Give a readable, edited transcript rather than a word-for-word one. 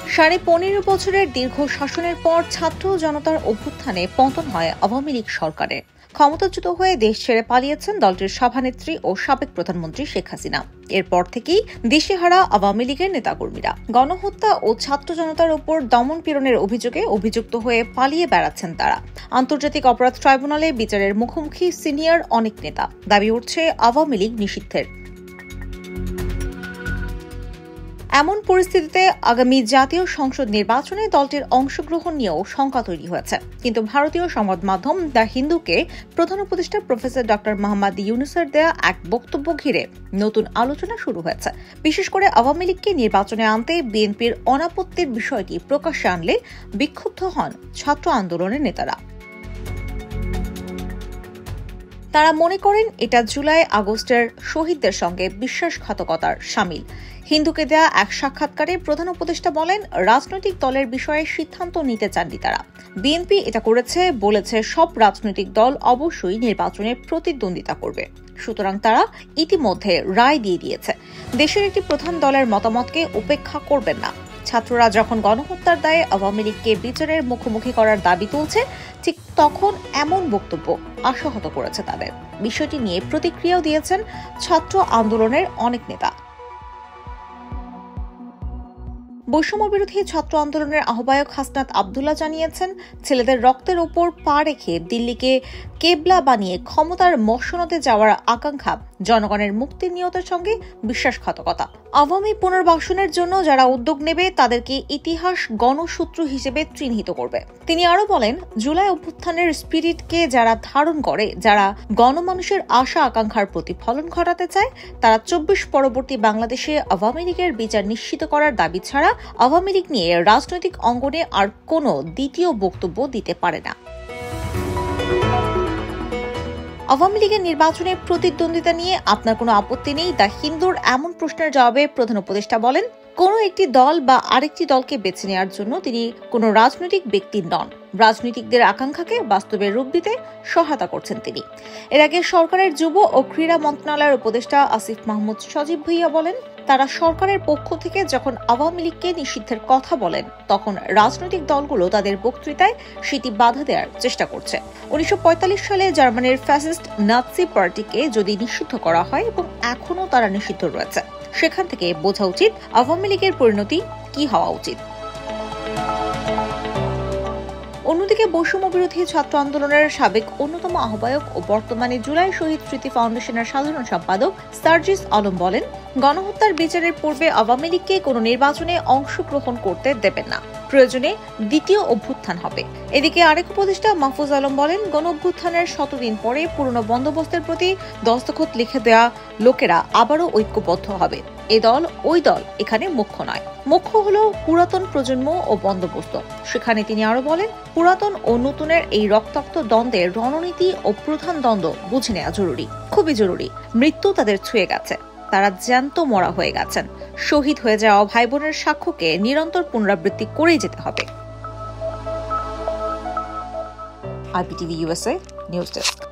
15.5 বছরের দীর্ঘ শাসনের পর ছাত্র জনতার অভ্যুত্থানে পতন হয় আওয়ামী লীগ সরকারের। ক্ষমতাচ্যুত হয়ে দেশ ছেড়ে পালিয়েছেন দলটির সভানেত্রী ও সাবেক প্রধানমন্ত্রী শেখ হাসিনা। এরপর থেকেই দিশেহারা আওয়ামী লীগের নেতাকর্মীরা গণহত্যা ও ছাত্র জনতার উপর দমন পীড়নের অভিযোগে অভিযুক্ত হয়ে পালিয়ে বেড়াচ্ছেন তারা। আন্তর্জাতিক অপরাধ ট্রাইব্যুনালে বিচারের মুখোমুখি সিনিয়র অনেক নেতা। দাবি উঠছে আওয়ামী লীগ নিষিদ্ধের। এমন পরিস্থিতিতে আগামী জাতীয় সংসদ নির্বাচনে দলটির অংশগ্রহণ নিয়েও শঙ্কা তৈরি হয়েছে। কিন্তু ভারতীয় সংবাদ মাধ্যম দ্য হিন্দুকে প্রধান উপদেষ্টা প্রফেসর ডক্টর মোহাম্মদ ইউনূসের দেয়া এক বক্তব্য ঘিরে নতুন আলোচনা শুরু হয়েছে। বিশেষ করে আওয়ামী লীগকে নির্বাচনে আনতে বিএনপির অনাপত্তির বিষয়টি প্রকাশ্যে আনলে বিক্ষুব্ধ হন ছাত্র আন্দোলনের নেতারা। তারা মনে করেন এটা জুলাই আগস্টের শহীদদের সঙ্গে বিশ্বাসঘাতকতার শামিল। হিন্দুকে দেয়া এক সাক্ষাৎকারে প্রধান উপদেষ্টা বলেন, রাজনৈতিক দলের বিষয়ে সিদ্ধান্ত নিতে চাননি তারা। বিএনপি এটা করেছে, বলেছে সব রাজনৈতিক দল অবশ্যই নির্বাচনে প্রতিদ্বন্দ্বিতা করবে। সুতরাং তারা ইতিমধ্যে রায় দিয়ে দিয়েছে। দেশের একটি প্রধান দলের মতামতকে উপেক্ষা করবেন না। ছাত্ররা যখন গণহত্যার দায়ে আওয়ামী লীগকে বিচারের মুখোমুখি করার দাবি তুলছে, ঠিক তখন এমন বক্তব্য আশাহত করেছে তাদের। বিষয়টি নিয়ে প্রতিক্রিয়াও দিয়েছেন ছাত্র আন্দোলনের অনেক নেতা। বৈষম্যবিরোধী ছাত্র আন্দোলনের আহ্বায়ক হাসনাত আবদুল্লাহ জানিয়েছেন, ছেলেদের রক্তের ওপর পা রেখে দিল্লিকে কেবলা বানিয়ে ক্ষমতার মসনদে যাওয়ার আকাঙ্ক্ষা জনগণের মুক্তির নিয়তের সঙ্গে বিশ্বাসঘাতকতা। আওয়ামী পুনর্বাসনের জন্য যারা উদ্যোগ নেবে তাদেরকে ইতিহাস গণশত্রু হিসেবে চিহ্নিত করবে। তিনি আরো বলেন, জুলাই অভ্যুত্থানের স্পিরিটকে যারা ধারণ করে, যারা গণমানুষের আশা আকাঙ্ক্ষার প্রতিফলন ঘটাতে চায়, তারা 24 পরবর্তী বাংলাদেশে আওয়ামী লীগের বিচার নিশ্চিত করার দাবি ছাড়া আওয়ামী লীগ নিয়ে রাজনৈতিক অঙ্গনে আর কোনো দ্বিতীয় বক্তব্য দিতে পারে না। আওয়ামী লীগের নির্বাচনে প্রতিদ্বন্দ্বিতা নিয়ে আপনার কোনো আপত্তি নেই? দ্য হিন্দুর এমন প্রশ্নের জবাবে প্রধান উপদেষ্টা বলেন, কোনো একটি দল বা আরেকটি দলকে বেছে নেওয়ার জন্য তিনি কোনো রাজনৈতিক ব্যক্তি নন। রাজনীতিকদের আকাঙ্ক্ষাকে বাস্তবে রূপ দিতে সহায়তা করছেন তিনি। এর আগে সরকারের যুব ও ক্রীড়া মন্ত্রণালয়ের উপদেষ্টা আসিফ মাহমুদ সজীব ভুইয়া বলেন, তারা সরকারের পক্ষ থেকে যখন আওয়ামী লীগকে নিষিদ্ধের কথা বলেন, তখন রাজনৈতিক দলগুলো তাদের বক্তৃতায় সেটি বাধা দেওয়ার চেষ্টা করছে। 1945 সালে জার্মানির ফ্যাসিস্ট নাৎসি পার্টিকে যদি নিষিদ্ধ করা হয় এবং এখনও তারা নিষিদ্ধ রয়েছে, সেখান থেকে বোঝা উচিত আওয়ামী লীগের পরিণতি কি হওয়া উচিত। অন্যদিকে বৈষম্যবিরোধী ছাত্র আন্দোলনের সাবেক অন্যতম আহ্বায়ক ও বর্তমানে জুলাই শহীদ স্মৃতি ফাউন্ডেশনের সাধারণ সম্পাদক সার্জিস আলম বলেন, গণহত্যার বিচারের পূর্বে আওয়ামী লীগকে কোনো নির্বাচনে অংশগ্রহণ করতে দেবেন না। প্রয়োজনে দ্বিতীয় অভ্যুত্থান হবে। এদিকে আরেক উপদেষ্টা মাহফুজ আলম বলেন, গণ অভ্যুত্থানের 100 দিন পরে পুরনো বন্দোবস্তের প্রতি দস্তখত লিখে দেওয়া লোকেরা আবারও ঐক্যবদ্ধ হবে। এ দল ওই দল এখানে মুখ্য নয়। মুখ্য হলো পুরাতন প্রজন্ম ও বন্দোবস্ত। সেখানে তিনি আরো বলেন, পুরাতন ও নতুনের এই রক্তাক্ত দ্বন্দ্বের রণনীতি ও প্রধান দ্বন্দ্ব বুঝে নেওয়া জরুরি, খুবই জরুরি। মৃত্যু তাদের ছুঁয়ে গেছে, তারা জ্যান্ত মরা হয়ে গেছেন। শহীদ হয়ে যাওয়া ভাই বোনের সাক্ষ্যকে নিরন্তর পুনরাবৃত্তি করেই যেতে হবে। IPTV USA news desk.